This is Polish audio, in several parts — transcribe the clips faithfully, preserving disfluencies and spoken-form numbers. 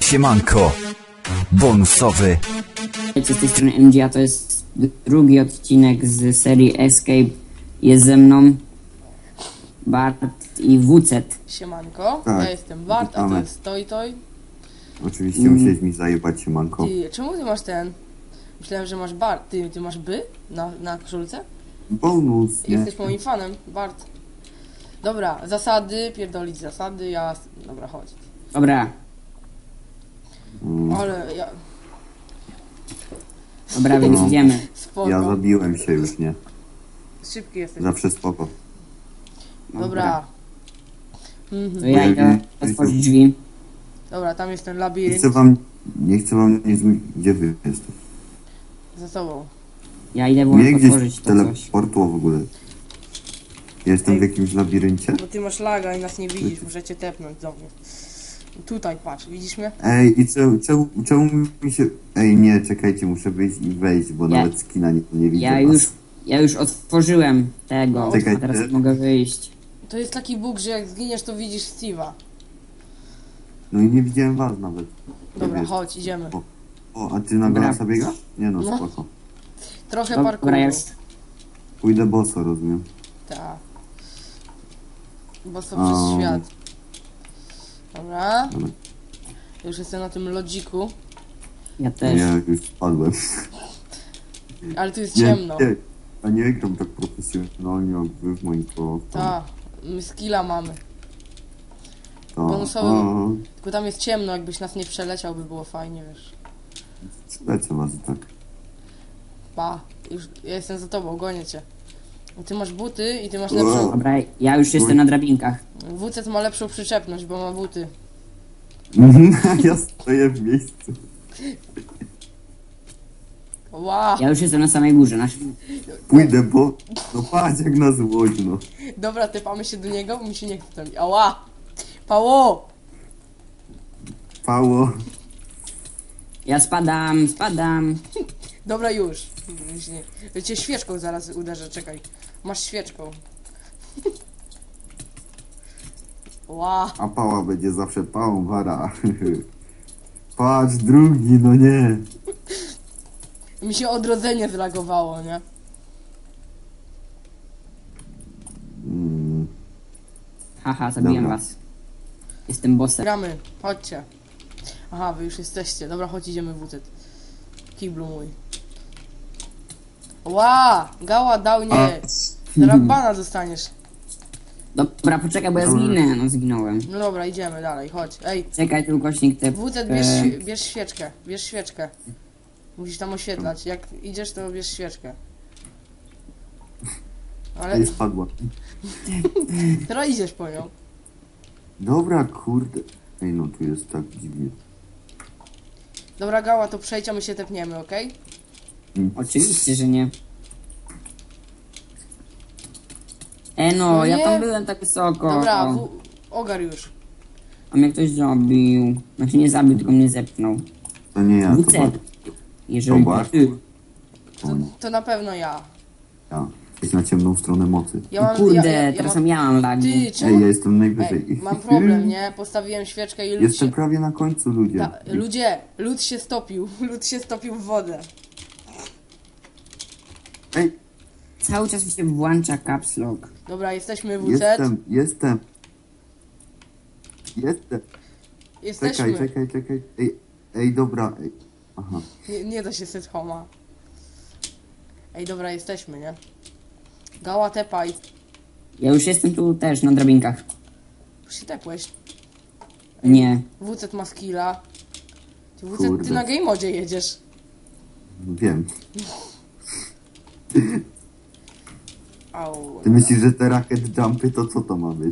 Siemanko. Bonusowy. Z tej strony M G, a to jest drugi odcinek z serii Escape. Jest ze mną Bart i W C. Siemanko, Tak, ja jestem Bart, a to witamy. jest Toj Toj. Oczywiście Mm. musiałeś mi zajebać się, manko. Ty, czemu ty masz ten? Myślałem, że masz Bart. Ty, ty masz by na, na koszulce? Bonus, nie? Jesteś moim fanem, Bart. Dobra, zasady, pierdolić zasady, ja... Dobra, chodź. Dobra, Mm. Ale ja... dobra, więc No. idziemy. Spoko. Ja zabiłem się już, nie? Szybki jesteś. Zawsze spoko. Dobra. To Mhm. ja idę otworzyć drzwi. Dobra, tam jest ten Nie labirynt chcę wam... Nie chcę wam nie zmi... Gdzie wy jesteście? za tobą. Ja idę Mnie gdzieś otworzyć to coś. teleportło w ogóle. Jestem w jakimś labiryncie? Bo ty masz laga i nas nie widzisz, muszę cię tepnąć do mnie. Tutaj, patrz, widzisz mnie? Ej, i czemu, czemu, czemu mi się... Ej, nie, czekajcie, muszę wyjść i wejść, bo Ja- nawet skina nie, nie widzę Ja was. już, ja już otworzyłem tego, Czekaj, a teraz ty? mogę wyjść. To jest taki bóg, że jak zginiesz, to widzisz Steve'a. No i nie widziałem was nawet. Dobra, Wiesz. chodź, idziemy. O, a ty na Dobra. golasa biegasz? Nie no, No. spoko. Trochę Dobra, parkouru. ja już, Pójdę boso, rozumiem. Tak. Bo to O. przez świat. Dobra. Dobra. Już jestem na tym lodziku. ja też. Ja już spadłem. Ale tu jest Nie, ciemno. nie, a nie gram tak profesjonalnie jak wy w Minecraft. Tak. My skilla mamy. Ta. bonusowy. A, Tylko tam jest ciemno, jakbyś nas nie przeleciał, by było fajnie, wiesz. lecę was i tak. Pa. Już ja jestem za tobą, gonię cię. Ty masz buty i ty masz lepszą... Dobra, ja już jestem na drabinkach. W C ma lepszą przyczepność, bo ma buty. Ja stoję w miejscu. Wow. Ja już jestem na samej górze. Nasz... Pójdę, bo... No patrz jak na złość, no. Dobra, typamy się do niego, mi się nie chce tam. Ała! Pało! Pało. Ja spadam, spadam. Dobra, już. Już nie. Ja cię świeczką zaraz uderzę, czekaj. Masz świeczką. Ła. A pała będzie zawsze pałą, wara. Patrz, drugi, no nie. Mi się odrodzenie zlagowało, nie? Mm, Haha, zabiłem Dobra. was. Jestem bossem. Gramy, chodźcie. Aha, wy już jesteście. Dobra, chodź, idziemy w W C. Kiblu mój. Ła! Gała dał nie. Zaraz bana dostaniesz. Dobra, poczekaj, bo ja zginę. No, zginąłem. No dobra, idziemy dalej, chodź. Ej, Czekaj, tylko śnik te... W C bierz, świe- bierz świeczkę, bierz świeczkę. Musisz tam oświetlać. Jak idziesz, to bierz świeczkę. Ale Ej, spadła. teraz idziesz po nią. Dobra, kurde. Ej, no tu jest tak dziwnie. Dobra, Gała, to przejdź, a my się tepniemy, okej? Oczywiście, że nie. E no, No ja nie. tam byłem tak wysoko. Dobra, O, w... ogar już. a mnie ktoś zabił. Znaczy nie zabił, tylko mnie zepchnął. To nie ja, to W C. Bart. Jeżeli To to Bart? ty. To, to na pewno ja. Ja. Jesteś na ciemną stronę mocy. Ja No mam, kurde, ja, ja, ja teraz mam... ja mam lagi. Ty, Ej, czemu? ja jestem najwyżej. Ej, mam problem, nie? Postawiłem świeczkę i lód Jestem się... prawie na końcu, ludzie. Ta, ludzie, lód się stopił. Lód się stopił w wodę. Ej, Cały czas mi się włącza caps lock. Dobra, jesteśmy w W C. jestem, jestem. Jestem. Jesteśmy. Czekaj, czekaj, czekaj. Ej, ej, dobra. Ej. Aha. Nie, nie da się syć homa. Ej, dobra, jesteśmy, nie? Gała tepaj. Ja już jestem tu też na drabinkach. Już się tepłeś. Nie. W C ma skilla. Ty, W C, ty Kurde. na game modzie jedziesz. Wiem. Au. Ty myślisz, że te racket jumpy to co to ma być?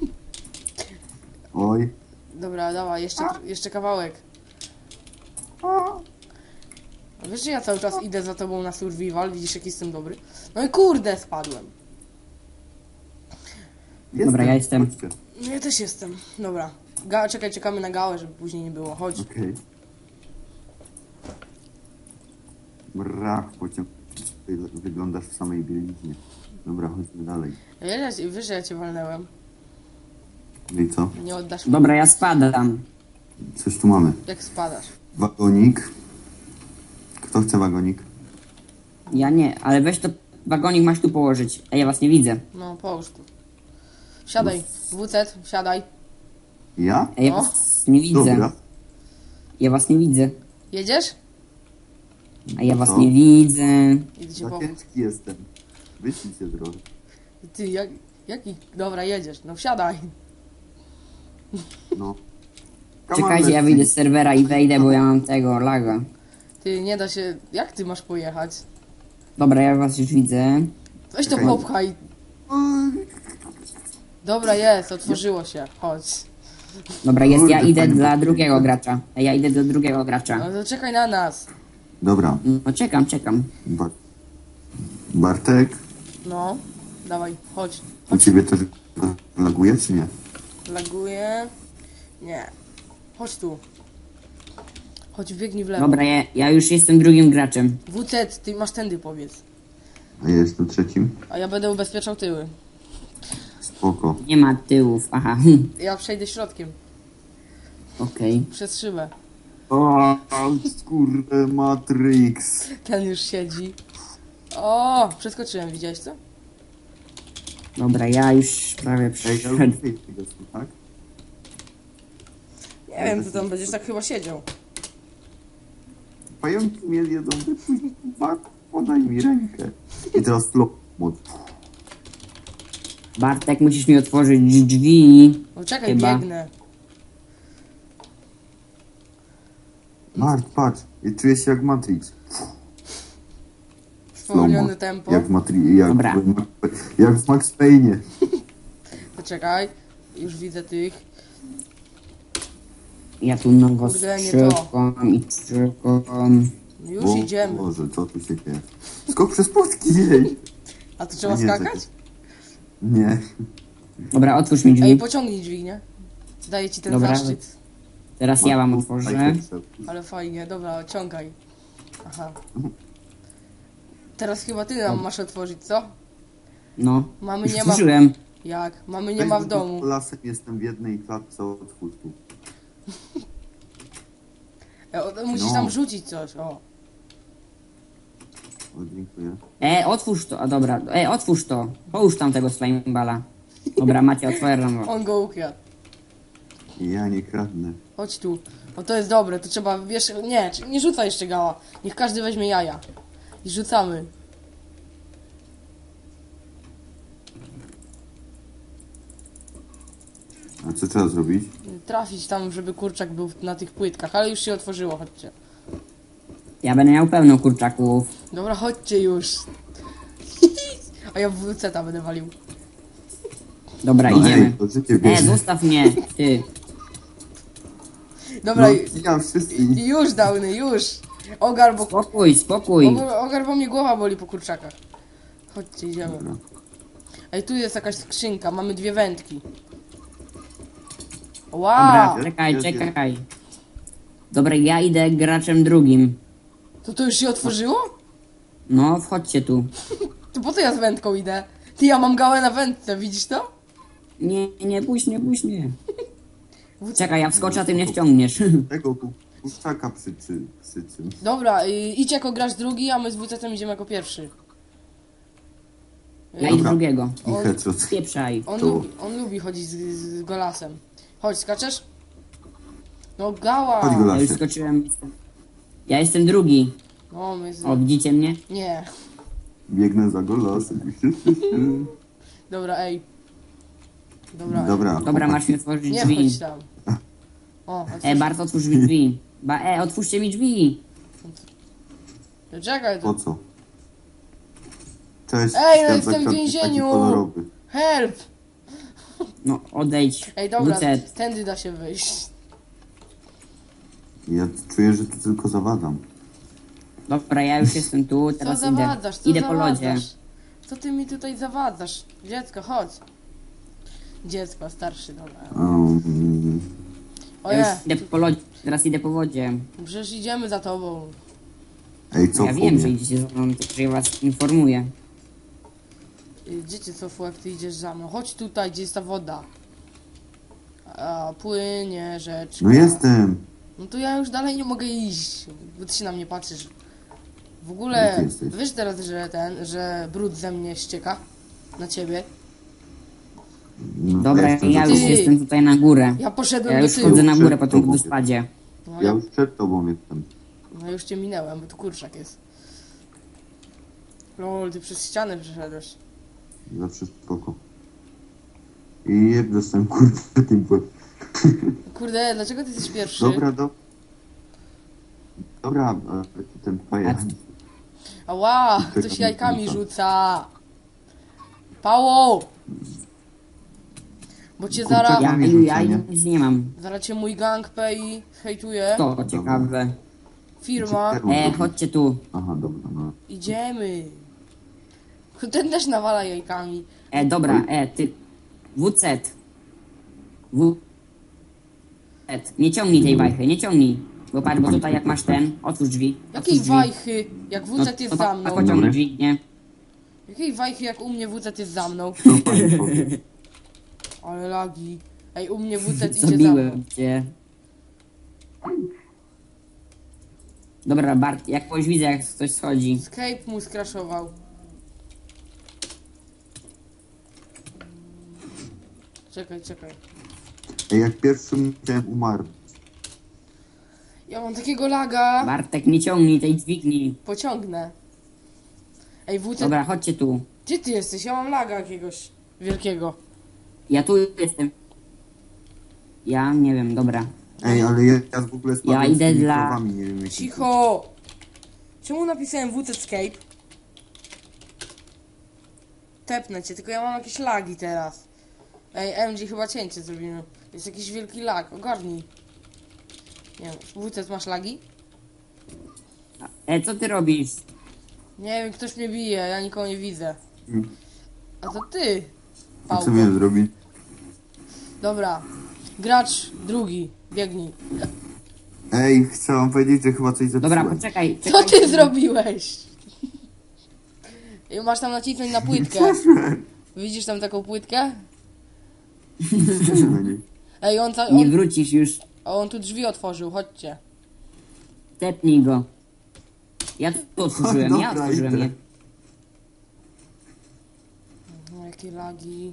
Oj. Dobra, dawaj, jeszcze, jeszcze kawałek. A wiesz, że ja cały czas idę za tobą na survival, widzisz jak jestem dobry? No i kurde, spadłem. Jestem. Dobra, ja jestem. Chodźcie. No ja też jestem. Dobra. Ga czekaj, czekamy na gałę, żeby później nie było. Chodź. Okej. Mrach, pociąg. Ty wyglądasz w samej bieliźnie. Dobra, chodźmy dalej. Wiesz, wiesz, że ja cię walnęłem. No i co? Nie oddasz mi. Dobra, ja spadam. Coś tu mamy. Jak spadasz? Wagonik. Kto chce wagonik? Ja nie, ale weź to wagonik masz tu położyć. A ja was nie widzę. No, połóż tu. Siadaj, W C, siadaj. Ja? A ja No. was nie widzę. Dobra. Ja was nie widzę. Jedziesz? A ja was No. nie widzę. Idę ci Za pomóc. ciężki jestem. Wyślij się trochę. Ty, jak, jaki? Dobra, jedziesz. No wsiadaj. No. Come on, Czekajcie, ja let's wyjdę see. z serwera i wejdę, bo ja mam tego laga. Ty, nie da się... Jak ty masz pojechać? Dobra, ja was już widzę. Weź to Czekaj. popchaj. Dobra, jest, otworzyło się. Chodź. Dobra, jest, ja Kurde, idę fajnie. dla drugiego gracza. A ja idę do drugiego gracza. No to czekaj na nas. Dobra. No czekam, czekam. Bar Bartek, No, dawaj, chodź. u ciebie też laguje, czy nie? Laguje. Nie. Chodź tu. Chodź, biegnij w lewo. Dobra, ja, ja już jestem drugim graczem. W C, ty masz tędy, powiedz. A ja jestem trzecim. A ja będę ubezpieczał tyły. Spoko. Nie ma tyłów, aha. Ja przejdę środkiem. Okej. Przez szybę. O, kurde, Matrix. Ten już siedzi. O, przeskoczyłem, widziałeś co? Dobra, ja już prawie Ej, przyszedłem. ale tego są, tak? Nie wiem, ty tam będziesz tak chyba siedział. Pająki mnie jedzą, wypuść, podaj mi rękę. I teraz flop mod. Bartek, musisz mi otworzyć drzwi. No czekaj, Chyba. biegnę. Mart, patrz, ja czuję się jak Matrix. Spowolnione Slow-mo. tempo. Jak w Matrix, jak, Dobra. w Ma- jak w Max Payne'ie. Poczekaj, już widzę tych. Ja tu nowo Kurde, nie to. strzykam i strzykam. Już Bo- idziemy. Boże, co tu się dzieje? Skok przez płotki, jej! A to trzeba Nie, skakać? czekaj. Nie. Dobra, otwórz mi Ej, drzwi. pociągnij drzwi, nie? Daję ci ten Dobra. zaszczyt. Teraz ja wam otworzę. Ale fajnie, dobra, ciągaj. Aha. Teraz chyba ty nam masz otworzyć, co? No. Mamy Już nie ma... otworzyłem. Jak? Mamy nie ma w domu. Lasem jestem w jednej klatce od twórców. E, o, musisz No. tam rzucić coś, o. O, dziękuję. E, otwórz to. A dobra, e, otwórz to. Połóż tam tego slimeballa. Dobra, macie, otwieram. On go ukradł. Ja nie kradnę. Chodź tu. O, to jest dobre, to trzeba, wiesz, nie, nie rzucaj jeszcze gała. Niech każdy weźmie jaja. I rzucamy. A co trzeba zrobić? Trafić tam, żeby kurczak był na tych płytkach, ale już się otworzyło, chodźcie. Ja będę miał pełno kurczaków. Dobra, chodźcie już. A ja w C będę walił. Dobra, No idziemy. ej, to życie E, bierze. zostaw mnie, ty. Dobra, No, i- ja wszyscy. i już dawny, już. Ogar, bo, Spokój, spokój. ogar, ogar, bo mnie głowa boli po kurczakach. Chodźcie, idziemy. Dobra. Ej, tu jest jakaś skrzynka, mamy dwie wędki. Dobra, Wow! czekaj, Jest, jest. czekaj. Dobra, ja idę graczem drugim. To to już się otworzyło? No, wchodźcie tu. To po co ja z wędką idę? Ty, ja mam gałę na wędce, widzisz to? Nie, nie, puść mnie, puść mnie. Czekaj, ja wskoczę, a ty mnie wciągniesz. Tego ku- kurczaka przyczy, przyczym. Dobra, y, idź jako grasz drugi, a my z W C M idziemy jako pierwszy. Ja idę Dobra. drugiego. I On- headshot. Pieprzaj. On, To- lubi, on lubi chodzić z, z golasem. Chodź, skaczesz? No gała! Chodź, gola. Ja już Lasie. skoczyłem. jestem- Ja jestem drugi. No, my z... O, widzicie mnie? Nie. Biegnę za golasem. Dobra, ej. Dobra, Dobra. Dobra, chłopaki. masz mi otworzyć nie drzwi. chodź tam. O, otwórz. E, Bart, otwórz mi drzwi. Ba, e, otwórzcie mi drzwi. Czekaj, Po to... co? Cześć. Ej, no świat jestem w zagadnień, taki więzieniu. kolorowy. Help! No, odejdź. Ej, dobra, W C. tędy da się wyjść. Ja czuję, że tu tylko zawadam. Dobra, ja już jestem tu, Co teraz zawadzasz? idę. Co Idę po lodzie. zawadzasz? Co ty mi tutaj zawadzasz? Dziecko, chodź. Dziecko, starszy, dobra. Um, Oje, Ja już idę po lodzie, teraz idę po wodzie. przecież idziemy za tobą. ej, co Ja w wiem, że mnie? idziecie za mną, tylko że ja was informuję. Gdzie cię cofu, jak ty idziesz za mną? Chodź tutaj, gdzie jest ta woda. A płynie rzeczka. No jestem. No to ja już dalej nie mogę iść, bo ty się na mnie patrzysz. W Gdzie ogóle, ty jesteś? wiesz teraz, że ten, że brud ze mnie ścieka na ciebie. No, Dobra, jestem ja za już Ty. tobą. jestem tutaj na górę. Ja poszedłem Ja do już tyłu. chodzę na górę po Przed tym tobą. wodospadzie. No Ja ja, już przed tobą jestem. no już cię minęłem, bo tu kurczak jest. Lol, ty przez ścianę przeszedłeś. Zawsze spoko. I jak dostałem kurwa tym błęd. Kurde, dlaczego ty jesteś pierwszy? Dobra, do... Dobra, ale ten pajac. Ała, ktoś jajkami rzuca. Pało! Bo cię Kurczak, zara... Ja, Kamień ja rzucanie. nic nie mam. Zara cię mój gang pay hejtuje. To ciekawe. Firma. E, chodźcie tu. Aha, dobra, no. Idziemy. Ten też nawala jajkami. E, dobra, e, ty... W C. W... Nie ciągnij tej wajchy, nie ciągnij. Bo patrz, bo tutaj jak masz ten, otwórz drzwi. Jakiej otwórz drzwi. wajchy, jak No, W C jest no, za tak, mną? pociągnij drzwi, nie? Jakiej wajchy, jak u mnie W C jest za mną? Co pani powie? Ale lagi. Ej, u mnie W C idzie za mną. Zabiłem cię. Dobra, Bart, jak kogoś widzę, jak ktoś schodzi. Escape mu skraszował. Czekaj, czekaj. Ej, jak pierwszym chciałem umarł. Ja mam takiego laga. Bartek, nie ciągnij tej dźwigni. Pociągnę. Ej, W C... Dobra, chodźcie tu. Gdzie ty jesteś? Ja mam laga jakiegoś wielkiego. Ja tu jestem. Ja nie wiem, dobra. Ej, ale ja, ja w ogóle spadłem Ja idę z tymi dla- krowami, nie wiem jak... Cicho! Czemu napisałem W C Escape? Tepnę cię, tylko ja mam jakieś lagi teraz. Ej, M G chyba cięcie zrobimy. Jest jakiś wielki lag, ogarnij. Nie wiem, W C masz lagi? E, co ty robisz? Nie wiem, ktoś mnie bije, ja nikogo nie widzę. Hmm. A to ty, A Paweł. co miałem zrobić? Dobra. Gracz drugi, biegnij. Ej, chcę wam powiedzieć, że chyba coś zepsułem. Dobra, poczekaj. Co czekaj. ty zrobiłeś? I masz tam nacisnąć na płytkę. Widzisz tam taką płytkę? Na niej. Ej, on, ta, Nie on, wrócisz już. on tu drzwi otworzył, chodźcie. Tepnij go. Ja tu otworzyłem, ja Dobra, otworzyłem idę. je. No, jakie lagi.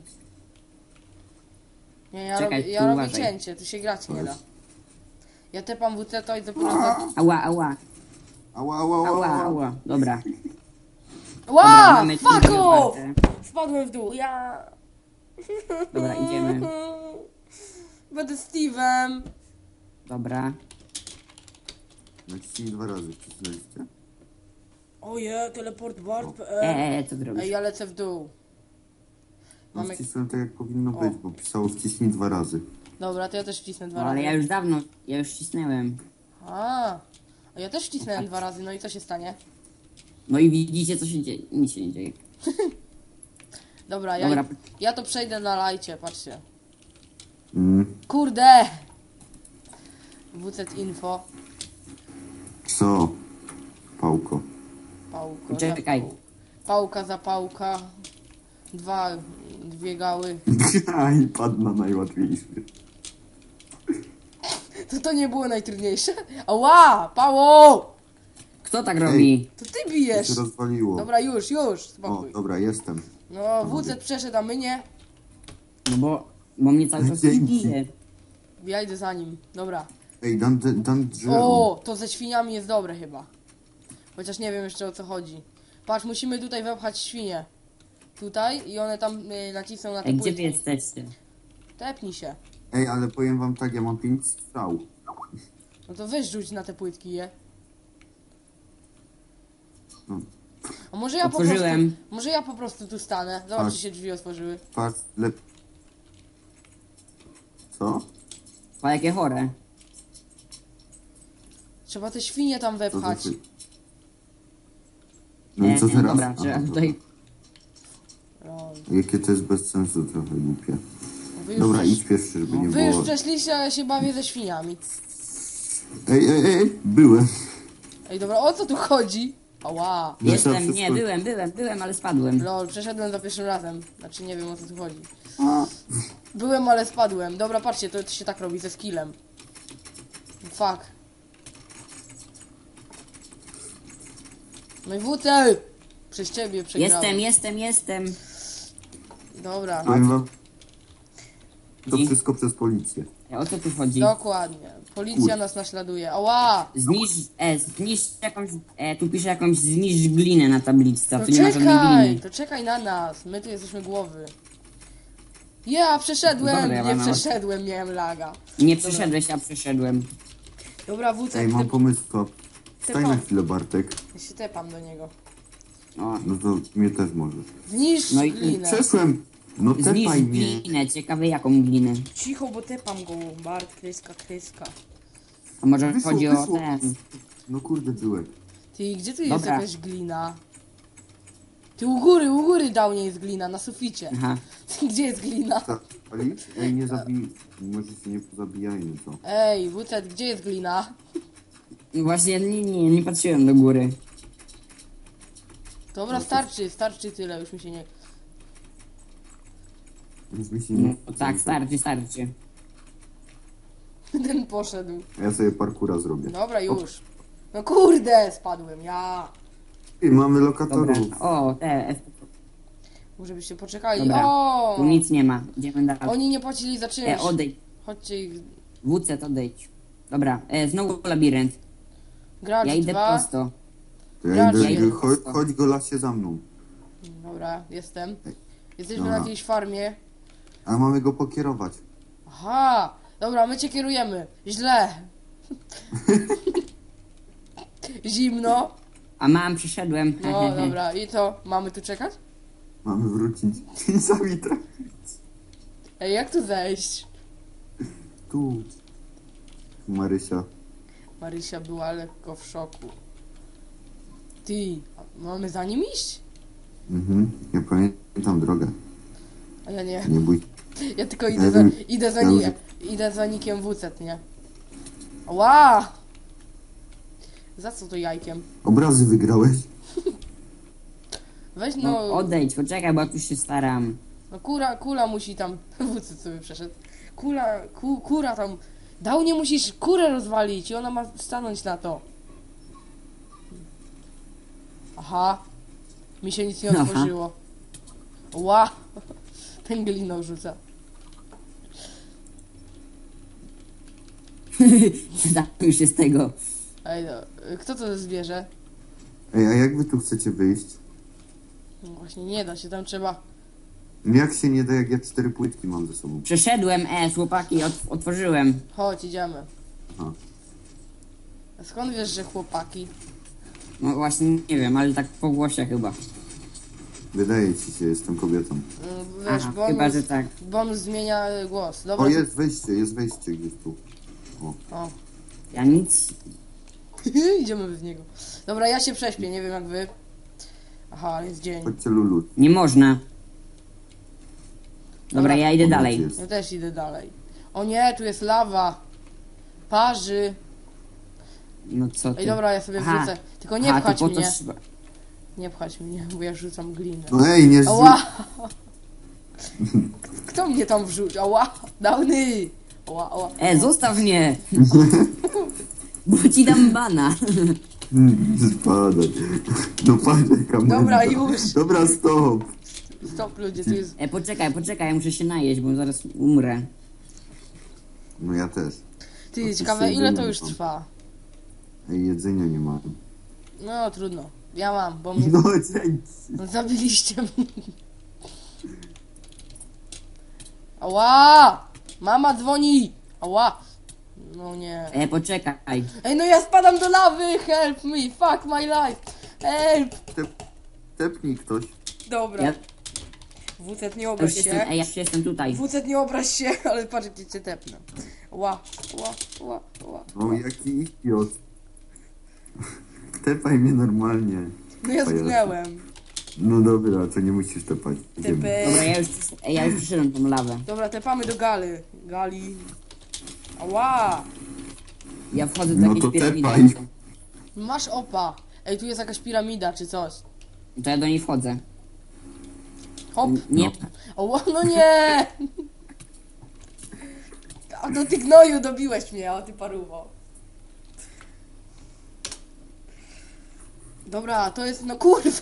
Nie, ja, Czekaj, robię, ja tu robię uważaj. cięcie, tu się grać nie da. Ja tepam W C to i dopiero za... Ała, ała, Ała, ała, ała, ała. ała. Dobra. Ła! mamy Fuck drzwi off! otwarte. Spadłem w dół, ja... Dobra, idziemy. Będę Steve'em. Dobra. Naciśnij dwa razy, przyznaliście? Oje, teleport bar. E, e, e, co ty robisz? Ej, ja lecę w dół. No Mamy... wcisnąłem tak jak powinno O. być, bo pisało wciśnij dwa razy. Dobra, to ja też wcisnę dwa No, razy. ale ja już dawno, ja już cisnęłem. A, a ja też wcisnąłem dwa razy, no i co się stanie? No i widzicie, co się dzieje. Nic się nie dzieje. Dobra, ja, Dobra. ja to przejdę na lajcie, patrzcie. Mm. Kurde! W C info. Co? Pałko. Pałko. Czekaj. za pał- Pałka za pałka. Dwa, dwie gały. I padł na najłatwiejszy. To to nie było najtrudniejsze? Ała! Pało! Kto tak robi? To ty To bijesz! się rozwaliło. Dobra, już, już, O, spokój. dobra, jestem. No, W C przeszedł, a my nie. No bo, bo mnie cały czas Dzięki. bije. Ja idę za nim. Dobra. Ej, dan, dan, dan drzewo. O, to ze świniami jest dobre chyba. Chociaż nie wiem jeszcze o co chodzi. Patrz, musimy tutaj wepchać świnie. Tutaj i one tam y, nacisną na te Ej, gdzie wy płytki. jesteście? Tepnij się. Ej, ale powiem wam tak, ja mam pięć strzał. No to weź rzuć na te płytki je. No. A może ja po prostu... Otworzyłem. Może ja po prostu tu stanę. Zobacz, Chodź. czy się drzwi otworzyły. Patrz, lep... Co? O, jakie chore. Trzeba te świnie tam To wepchać. znaczy... No i co E, teraz? Dobra, Aha, trzeba dobra. tutaj... Lol. Jakie to jest bez sensu trochę głupie. Wy już, Dobra, przesz... idź pierwszy, żeby nie Wy już było... przeszliście, a ja się bawię ze świniami. Ej, ej, ej, byłem. Ej, dobra, o co tu chodzi? Ała. No to Jestem, wszystko- nie, byłem, byłem, byłem, ale spadłem. Lol, przeszedłem za pierwszym razem. Znaczy nie wiem o co tu chodzi. A, Byłem, ale spadłem. Dobra, patrzcie, to się tak robi ze skillem. Fuck. No i W C! Przez ciebie przegrałem. Jestem, jestem, jestem. Dobra, Powiem wam, to I- wszystko przez policję. E, O co tu chodzi? dokładnie. Policja nas naśladuje. Ała! Zniszcz, e, zniszcz jakąś, e, tu pisze jakąś zniszcz glinę na tablicy, a No tu nie ma żadnej czekaj! gliny. To czekaj na nas. My tu jesteśmy głowy. Ja przeszedłem! Dobra, ja Nie mam- przeszedłem, miałem laga. Nie przeszedłeś, a przeszedłem. Dobra, W C, Ej, mam ty... pomysł, to stań na mam. chwilę, Bartek. Ja się tepam do niego. O, No to mnie też możesz. Zniszcz No i- glinę. Przeszłem! No zniszcz tepaj mnie. glinę, ciekawe jaką glinę. Cicho, bo tepam go. Bart, kryska, kryska. A może Wysło, chodzi o wysło. ten. No kurde, tyłek. Ty, gdzie tu jest Dobra. jakaś glina? Ty u góry, u góry dał nie jest glina, na suficie. Aha. Gdzie jest glina? Zapalić? Ej, nie zabij... Może się nie pozabijajmy, co? Ej, W C, gdzie jest glina? No właśnie, nie, nie, nie patrzyłem do góry. Dobra, starczy, starczy tyle, już mi się nie... Już mi się nie... No, tak, starczy, starczy. Ten poszedł. A ja sobie parkura zrobię. Dobra, już. No kurde, spadłem, ja. Ej, mamy Dobra. lokatorów. O, te, F. Może byście poczekali. Dobra. O! Tu nic nie ma. Idziemy dalej. Oni nie płacili za E, czynsz. odejdź. Chodźcie ich... W C to odejdź. Dobra, e, znowu labirynt. Gracz Ja idę dwa. prosto. To ja Ja idę, idę chodź, prosto. chodź go lasie za mną. Dobra, jestem. Jesteśmy Dobra. na jakiejś farmie. A mamy go pokierować. Aha! Dobra, my cię kierujemy. Źle. Zimno. A mam, przeszedłem. No dobra, i to mamy tu czekać? Mamy wrócić. I sami trafić. Ej, jak tu zejść? Tu. Marysia. Marysia była lekko w szoku. Ty, a mamy za nim iść? Mhm. Ja pamiętam drogę. A ja nie. Nie bój. Ja tylko Ja idę za, wiem- idę za, ja ni wiem. idę za nikiem W C, nie? Ła! Za co to jajkiem? Obrazy wygrałeś? Weź no, No, odejdź, poczekaj, bo ja tu się staram. no kura, kula musi tam, W C sobie przeszedł. Kula, ku, kura tam, dał nie musisz kurę rozwalić i ona ma stanąć na to. Aha, mi się nic nie Aha. otworzyło. Ła, ten gliną rzuca. Zapił się z tego. Ej, no, kto to zwierzę? Ej, a jak wy tu chcecie wyjść? No właśnie nie da się, tam trzeba... Jak się nie da, jak ja cztery płytki mam ze sobą? Przeszedłem, e, chłopaki, ot otworzyłem. Chodź, idziemy. Aha. A skąd wiesz, że chłopaki? No właśnie, nie wiem, ale tak po głosie chyba. Wydaje ci się, jestem kobietą. Mm, Wiesz, Aha, bonus, chyba, że tak. bonus zmienia y, głos. Dobra, O, jest wejście, jest wejście gdzieś tu. o. Ja nic... Idziemy w niego. Dobra, ja się prześpię, nie wiem jak wy. Aha, ale jest dzień. Chodźcie, Lulu. Nie można. Dobra, Dobra. ja idę Ponoć dalej. jest. Ja też idę dalej. O nie, tu jest lawa. Parzy. No co ty? Ej, dobra, ja sobie Aha. wrzucę. Tylko nie Aha, pchać to po to mnie. trzeba... Nie pchać mnie, bo ja rzucam glinę. No ej, nie zrzuć. Ała! Kto mnie tam wrzucił? Ała! Downy! Ała, ała. E, zostaw mnie! Bo ci dam bana. Spadaj. No patrz, jaka Dobra, menda. już. Dobra, stop. Stop ludzie, tu jest... E, poczekaj, poczekaj, ja muszę się najeść, bo zaraz umrę. No ja też. Ty, to ciekawe się ile to jedzenie już mam. trwa? Ej, jedzenia nie mam. No trudno. Ja mam, bo mnie No dzięki. zabiliście mnie. Ała! Mama dzwoni! Ała! No nie. E, poczekaj. Ej, no ja spadam do lawy! Help me! Fuck my life! Help! Tep, tepnij ktoś. Dobra. Ja W C nie już obraź jestem, się. ej, ja już jestem tutaj. W C nie obraź się, ale patrz gdzie cię tepnę. Ła, ła, ła, ła. No jaki idiot. Tepaj mnie normalnie. No ja Pajacu. zginęłem. No dobra, to nie musisz tepać. Idziemy. Typy. Dobra, ja już, ej, ja już przyszedłem tą lawę. Dobra, tepamy do gali. Gali. Ała! Ja wchodzę do No jakiejś to piramidy. tepaj. Masz opa. Ej, tu jest jakaś piramida czy coś. To ja do niej wchodzę. Hop. Nie, Ała, no nie! A do ty gnoju dobiłeś mnie, a ty paruwo. Dobra, to jest, no kurwa.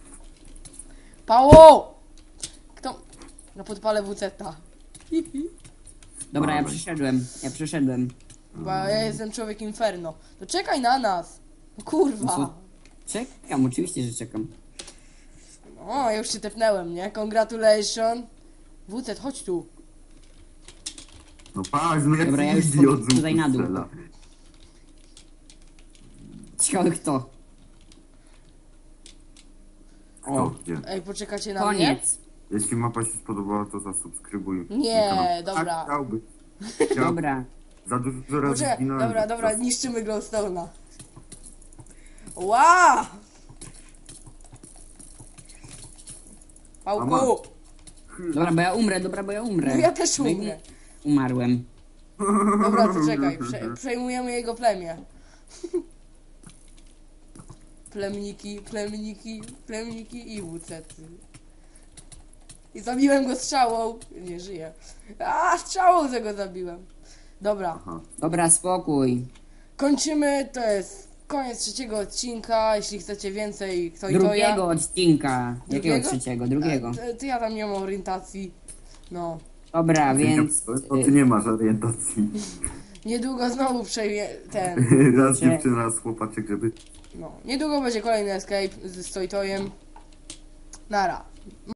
Pało! Kto? No podpalę W C ta. Dobra, ja Dawaj. przyszedłem, ja przyszedłem. Bo ja jestem człowiek inferno. To czekaj na nas. No kurwa. Co? Czekam, oczywiście, że czekam. O, ja już się tepnęłem, nie? Congratulations. W C, chodź tu. No patrz, no jak Dobra, ja już idiot pod- tutaj na dół. strzela. Ciekawe kto. Kto? O, Gdzie? Ej, poczekacie na mnie? koniec. Jeśli mapa się spodobała, to zasubskrybuj. Nie, mój kanał. dobra. Tak, chciałby. Chciał. Dobra. Za dużo razy Poczekaj, zginąłem. dobra, to dobra, czas. niszczymy glowstone'a. Ła! Mama. Pałku! Dobra, bo ja umrę, dobra, bo ja umrę. No ja też No i umrę. Umarłem. Dobra, to czekaj, prze, przejmujemy jego plemię. Plemniki, plemniki, plemniki i wucety. I zabiłem go strzałą. Nie żyje. A, strzałą że go zabiłem. Dobra, Aha. Dobra, spokój. kończymy. To jest koniec trzeciego odcinka. Jeśli chcecie więcej, kto i to ja. Drugiego odcinka. Jakiego Drugiego? trzeciego? Drugiego. To, to ja tam nie mam orientacji. No. Dobra, Ty więc... nie, to ty nie masz orientacji. Niedługo znowu przejmie ten. Raz Cie- dziewczyna, raz chłopaczek, żeby No. Niedługo będzie kolejny escape z Stoytojem. Nara.